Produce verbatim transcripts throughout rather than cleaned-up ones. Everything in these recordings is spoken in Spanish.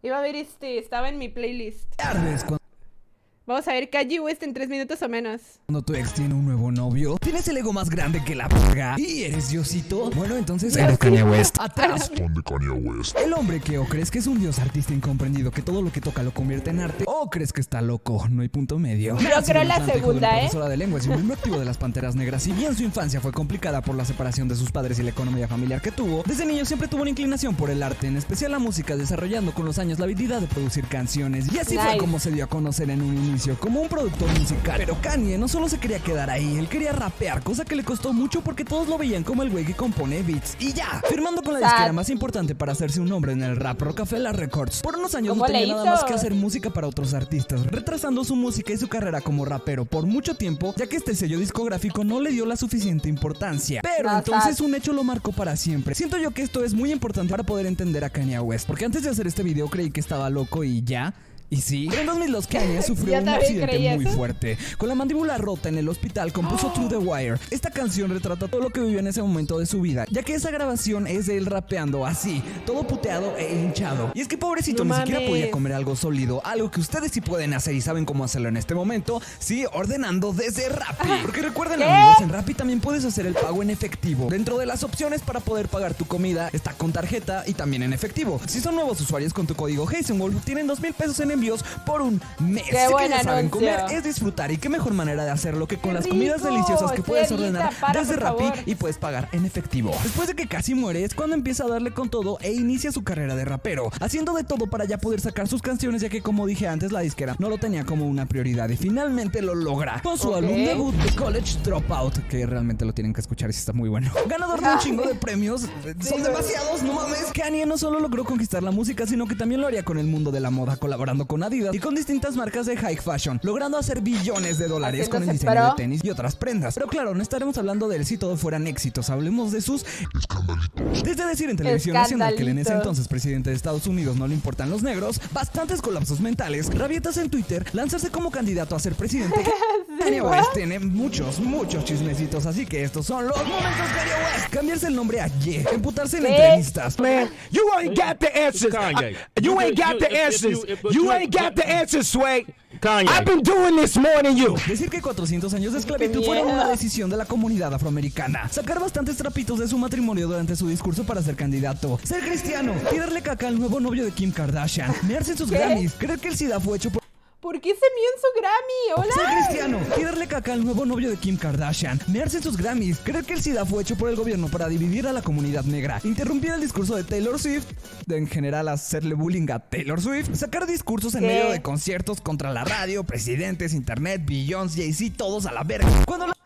Iba a ver este, estaba en mi playlist. Tardes cuando... Vamos a ver Kanye West en tres minutos o menos. Cuando tu ex tiene un nuevo novio, tienes el ego más grande que la p***. ¿Y eres Diosito? Bueno, entonces eres Kanye West. Atrás Fan de Kanye West. el hombre que o crees que es un dios artista incomprendido que todo lo que toca lo convierte en arte, o crees que está loco, no hay punto medio. Yo creo la segunda, ¿eh? Profesora de lengua es un miembro activo de las Panteras Negras. Si bien su infancia fue complicada por la separación de sus padres y la economía familiar que tuvo, desde niño siempre tuvo una inclinación por el arte, en especial la música, desarrollando con los años la habilidad de producir canciones. Y así Nice. fue como se dio a conocer en un inicio como un productor musical. Pero Kanye no solo se quería quedar ahí, él quería rapear, cosa que le costó mucho porque todos lo veían como el güey que compone beats y ya, firmando con la Sad. disquera más importante para hacerse un nombre en el rap, Rockefeller Records. Por unos años no ¿Cómo le tenía nada hizo? más que hacer música para otros artistas, retrasando su música y su carrera como rapero por mucho tiempo, ya que este sello discográfico no le dio la suficiente importancia. Pero No, entonces sad. un hecho lo marcó para siempre. Siento yo que esto es muy importante para poder entender a Kanye West, porque antes de hacer este video creí que estaba loco y ya. Y sí, pero en dos mil dos Kanye sufrió Yo un también accidente creí muy eso. fuerte. Con la mandíbula rota en el hospital compuso Through the Wire. Esta canción retrata todo lo que vivió en ese momento de su vida, ya que esa grabación es de él rapeando así, todo puteado e hinchado. Y es que pobrecito, No ni siquiera mames. podía comer algo sólido, algo que ustedes sí pueden hacer y saben cómo hacerlo en este momento, sí, ordenando desde Rappi. Porque recuerden, ¿Qué? amigos, en Rappi también puedes hacer el pago en efectivo. Dentro de las opciones para poder pagar tu comida está con tarjeta y también en efectivo. Si son nuevos usuarios, con tu código Heisenwolf tienen dos mil pesos en envíos por un mes. Qué Sé que buen ya saben, anuncio. comer es disfrutar, y qué mejor manera de hacerlo que con ¡Qué las comidas rico! deliciosas que Estoy puedes adicta, ordenar para, desde por Rappi favor. y puedes pagar en efectivo. Después de que casi muere es cuando empieza a darle con todo e inicia su carrera de rapero, haciendo de todo para ya poder sacar sus canciones, ya que como dije antes la disquera no lo tenía como una prioridad y finalmente lo logra con su Ok. álbum debut The College Dropout, que realmente lo tienen que escuchar y sí está muy bueno. Ganador de un chingo de premios, son güey. demasiados, no mames. Kanye no solo logró conquistar la música, sino que también lo haría con el mundo de la moda, colaborando con Adidas y con distintas marcas de high fashion, logrando hacer billones de dólares con el Haciéndose diseño pro. de tenis y otras prendas. Pero claro, no estaremos hablando de él si todo fueran éxitos, hablemos de sus Escandalitos. desde decir en televisión nacional que él en ese Escandalitos. entonces presidente de Estados Unidos no le importan los negros, bastantes colapsos mentales, rabietas en Twitter, lanzarse como candidato a ser presidente. Kanye West tiene muchos, muchos chismecitos, así que estos son los momentos Kanye West. Cambiarse el nombre a Ye, emputarse en ¿Qué? entrevistas. Man, you ain't got the answers. Kanye. I- you ain't got the If- if answers. you- if- You you- ain't got the answers, Sway. Kanye. I've been doing this more than you. Decir que cuatrocientos años de esclavitud ¡Qué fueron miedo! una decisión de la comunidad afroamericana. Sacar bastantes trapitos de su matrimonio durante su discurso para ser candidato. Ser cristiano. Tirarle caca al nuevo novio de Kim Kardashian. Mearse en sus ¿Qué? Grammys. Creer que el SIDA fue hecho por... ¿Por qué se mió en su Grammy? Ser ¡Hola! cristiano, tirarle caca al nuevo novio de Kim Kardashian, mearse en sus Grammys, creer que el SIDA fue hecho por el gobierno para dividir a la comunidad negra, interrumpir el discurso de Taylor Swift, de en general hacerle bullying a Taylor Swift, sacar discursos en ¿Qué? medio de conciertos contra la radio, presidentes, internet, Beyoncé, Jay-Z, todos a la verga. Cuando la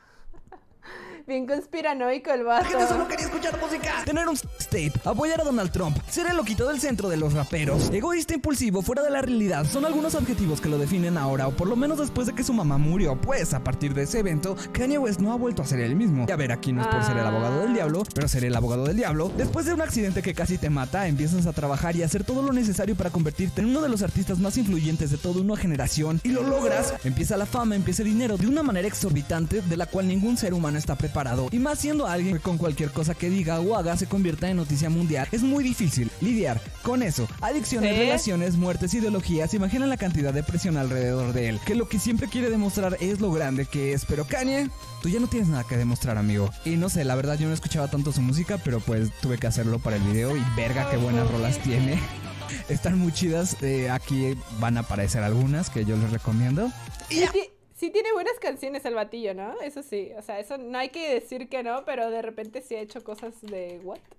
Bien conspiranoico el vato. gente solo quería escuchar música, tener un tape, apoyar a Donald Trump, ser el loquito del centro de los raperos, egoísta, impulsivo, fuera de la realidad, son algunos adjetivos que lo definen ahora, o por lo menos después de que su mamá murió. Pues a partir de ese evento, Kanye West no ha vuelto a ser el mismo. Y a ver, aquí no es por ser el abogado del diablo, pero ser el abogado del diablo. Después de un accidente que casi te mata, empiezas a trabajar y a hacer todo lo necesario para convertirte en uno de los artistas más influyentes de toda una generación, y lo logras. Empieza la fama, empieza el dinero de una manera exorbitante de la cual ningún ser humano está preparado. Y más siendo alguien que con cualquier cosa que diga o haga se convierta en noticia mundial, es muy difícil lidiar con eso. Adicciones, ¿Sí? relaciones, muertes, ideologías. Imaginen la cantidad de presión alrededor de él, que lo que siempre quiere demostrar es lo grande que es. Pero Kanye, tú ya no tienes nada que demostrar, amigo. Y no sé, la verdad yo no escuchaba tanto su música, pero pues tuve que hacerlo para el video y verga qué buenas rolas tiene. Están muy chidas, eh, aquí van a aparecer algunas que yo les recomiendo. Y Sí, ya. ti- sí tiene buenas canciones el batillo, ¿no? Eso sí, o sea, eso no hay que decir que no, pero de repente sí ha hecho cosas de what?